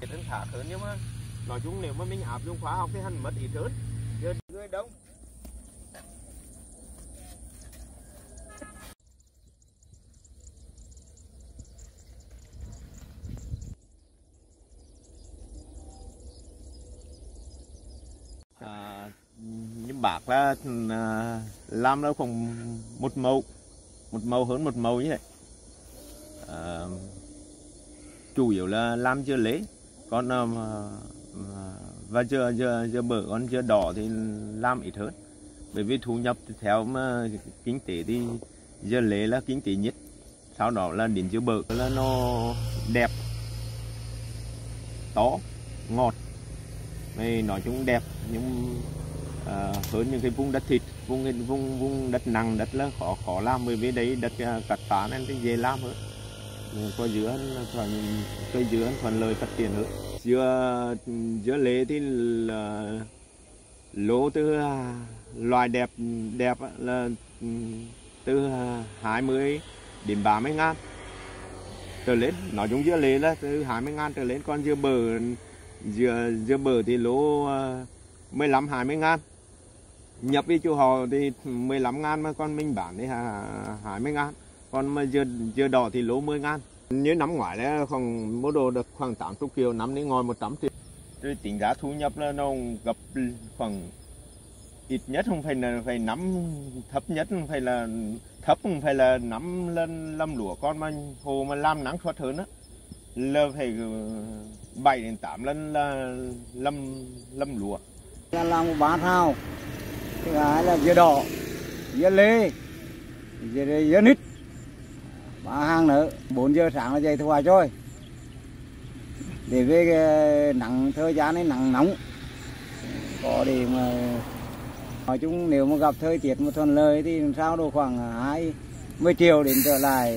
Hơn khác hơn, nhưng mà nói chung nếu mà mình áp dụng khoa học thì hắn mất ít hơn. Giờ người đông. Nhưng bác là làm đâu khoảng một màu hơn một màu như vậy. Chủ yếu là làm dưa lế, còn và dưa bở, còn dưa đỏ thì làm ít hơn, bởi vì thu nhập theo mà kinh tế thì dưa lế là kinh tế nhất, sau đó là đến dưa bở là nó đẹp, to, ngọt, này nói chung đẹp, nhưng hơn những cái vùng đất thịt, vùng đất nặng, đất là khó làm, bởi vì đấy đất cắt phá nên thì dễ làm hơn. Có dứa cây dứa thuận lợi phát triển hơn. Dứa lế thì là lỗ từ loài đẹp là từ 20 đến 30 ngàn trở lên. Nói chung dưa lế là từ 20 ngàn trở lên, còn dưa bở thì lỗ 15-20 ngàn. Nhập với chỗ họ thì 15 ngàn, mà còn mình bán thì 20 ngàn. Còn mà dưa đỏ thì lỗ 10 ngàn. Như năm ngoái là khoảng mua đồ được khoảng 80 triệu, năm đi ngồi 100 triệu. Rồi tính giá thu nhập là nó gấp khoảng ít nhất không phải năm, thấp nhất không phải là thấp, không phải là 5 lần lâm lúa. Con mà hồ mà làm năng suất hơn á là phải 7 đến 8 lần là lâm lúa. Là làm một bát thao, thứ hai là dưa đỏ, dưa lê, dưa nít, 3 hàng nữa. 4 giờ sáng là dậy thu hoạch rồi, để về cái nắng, thời gian này nắng nóng có để mà nói chung nếu mà gặp thời tiết mà thuận lợi thì sao đâu khoảng 20 triệu đến trở lại.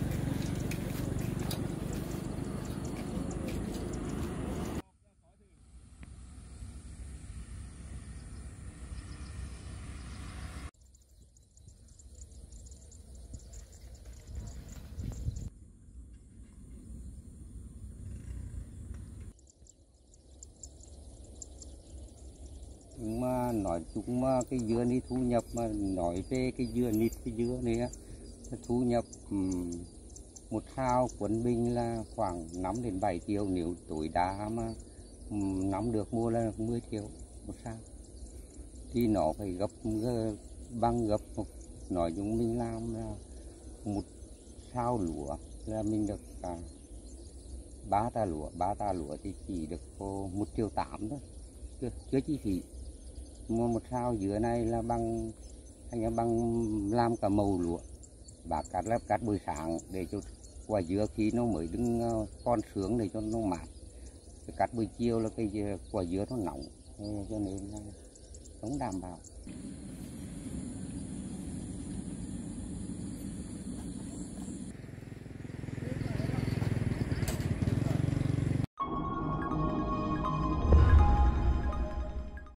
Mà nói chung mà cái dưa này thu nhập, mà nói về cái dưa nít, cái dưa này thu nhập một thao quận bình là khoảng 5 đến 7 triệu, nếu tối đa mà nắm được mua là 10 triệu một thao, thì nó phải bằng gấp nói chung mình làm là một thao lúa là mình được 3 ta lúa thì chỉ được có 1,8 triệu thôi, chưa chi phí. Mua một thao dứa này là bằng làm cả màu lúa. Bác cắt buổi sáng để cho quả dứa khi nó mới đứng con sướng để cho nó mát. Cắt buổi chiều là cái quả dứa nó nóng, cho nên là không đảm bảo.